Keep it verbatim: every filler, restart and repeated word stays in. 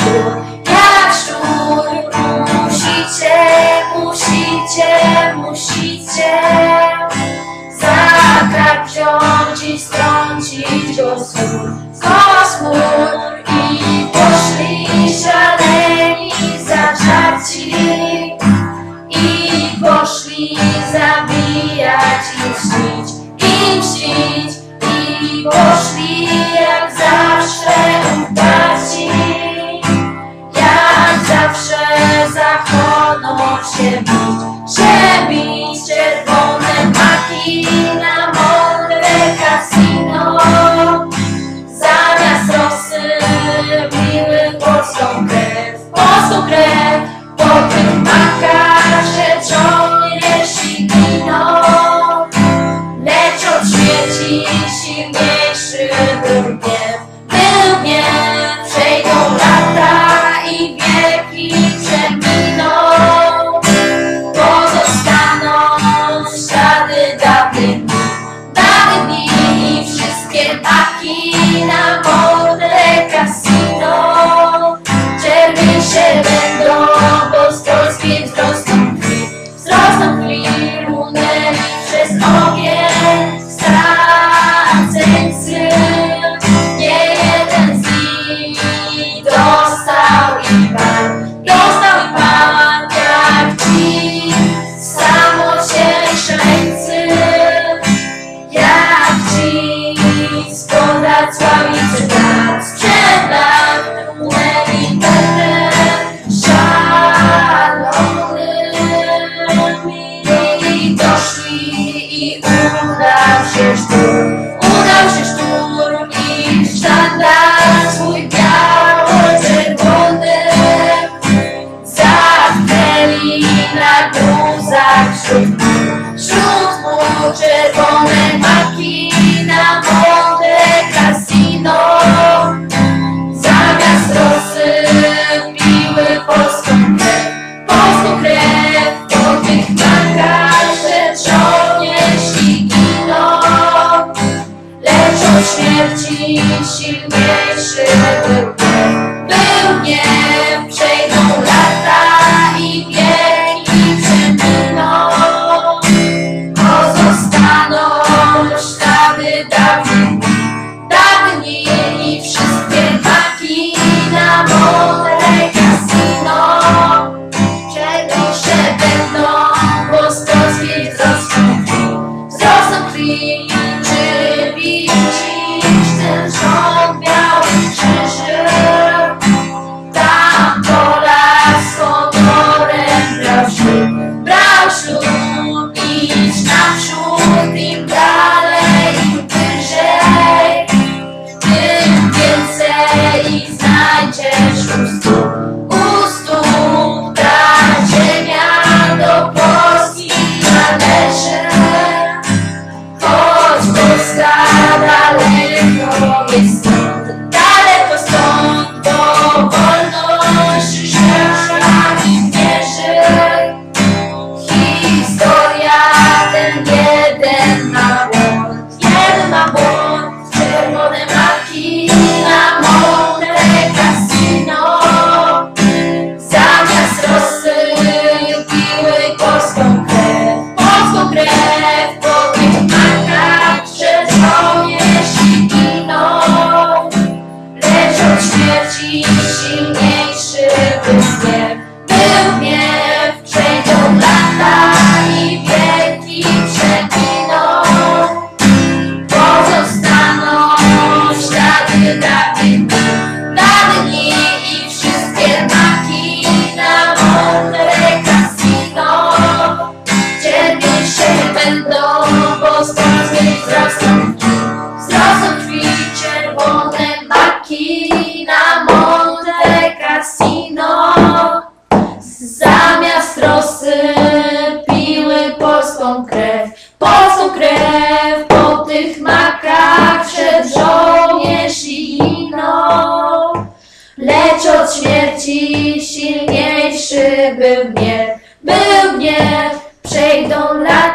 szczur, jak szczur. Musicie, musicie, musicie za kark wziąć i strącić go z gór, z gór. I poszli szaleni, zażarci, i poszli zabijać i mścić, i mścić, i poszli jak zawsze uparci, jak zawsze za honor się bić, się bić. Czerwone maki na mądre kasino, zamiast rosy piły polską krew, polską krew. Po tych makach szedł żołnierz i ginął, lecz od śmierci silniejszy był gniew, był gniew. Przejdą lata i wieki przeminą, pozostaną ślady dawnych dni, dawnych dni. Wszystkie maki na mądre kasino czerwiejsze będą, bo z Polski wzrosną krwi, wzrosną krwi. Runęli przez ogień straceńcy, nie jeden z nich dostał i pan, dostał i pan, jak ci samocieszeńcy, jak ci spod sławicy brat, sprzed lat runęli pełnem szalonymi. I doszli i udał się szturm, udał się szturm i sztandar swój biało-czerwony zatknęli na gruzach wśród mur, wśród mur. Czerwone maki na mądre kasino, zamiast rosy piły polską krew, polską krew. Po tych makach szedł żołnierz i ginął, lecz od śmierci silniejszy był gniew, był gniew. Przejdą lata i wieki przeminą, pozostaną ślady dawnych dni, dawnych dni. I wszystkie maki na mądre kasino czerwiejsze będą, bo z Polski wzrosną krwi, wzrosną krwi. Czy widzisz ten rząd białych krzyży? Tam Polak z honorem brał ślub, brał ślub. Idź naprzód, im dalej, im wyżej, tym więcej ich znajdziesz u stóp, u stóp. Ta ziemia do Polski należy, choć Polska daleko jest stąd, daleko stąd, bo wolność szlakami mierzy. Historia ten jeden ma błąd, jeden ma błąd. Czerwone maki na mądre kasino, zamiast rosy piły polską krew, polską krew. Po tych makach szedł żołnierz i ginął, lecz od śmierci silniejszy był gniew, był gniew. Przejdą lata i wieki przeminą, pozostaną ślady dawnych dni, dawnych dni. I wszystkie maki na mądre kasino czerwiejsze będą, bo z Polski wzrosną krwi, wzrosną krwi. Czerwone maki na mądre kasino, zamiast rosy piły polską krew, polską krew. Po tych makach szedł żołnierz i ginął, lecz od śmierci silniejszy był gniew, był gniew. Przejdą lata